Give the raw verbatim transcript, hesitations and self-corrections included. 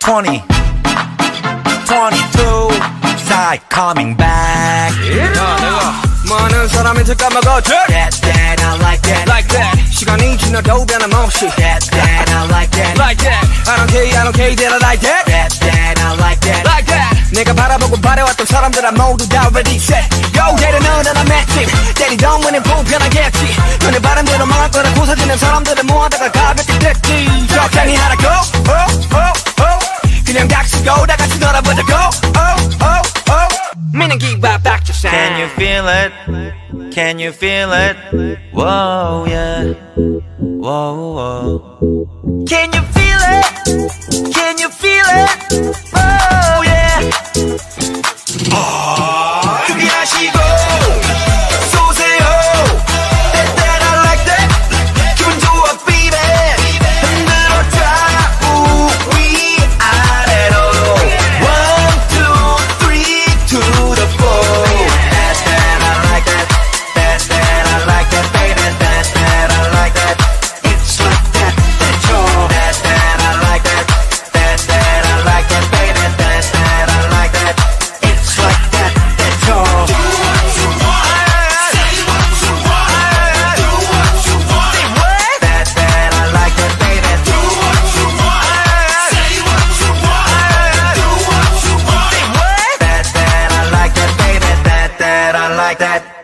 twenty, twenty-two, side coming back. 야, 내가 많은 사람한테 까먹었지? That, that, I like that. Like that. 시간이 지나도 변함없이. That, that, I like that. Like that. I don't care, I don't care, that I like that. That, that, I like that. Like that. 내가 바라보고 바래왔던 사람들아 모두 다 ready set. Yo, 때려 너는 나 맷집. 때리던 문은 불편하겠지. 너네 바람대로 망할 거라 고사지는 사람들을 모아다가 가볍게 됐지. 적당히 하라고. Oh, oh, oh. 그냥 닥치고 다 같이 놀아보자고. Oh, oh, oh. Meaning give up back to sound. Can you feel it? Can you feel it? Whoa, yeah. Whoa, whoa. Can you feel it? Can you feel it? Oh, yeah. 아, 준비하시고 쏘세요. That, that, I like that. 기분 좋아, baby. 흔들어 좌우 위아래로. One, two, three, to the four. That, that, I like that. That, that, I like that, baby. That, that, I like that. It's like that, that's all. That, that, I like that. That, that, I like that, baby. That, that, I like that. It's like that, that's all. Do what you want. Say what you want. Do what you want. Say what? That, that, I like that, baby. Do what you want. Say what you want. Do what you want. Say what? That, that, I like that, baby. That, that, I like that.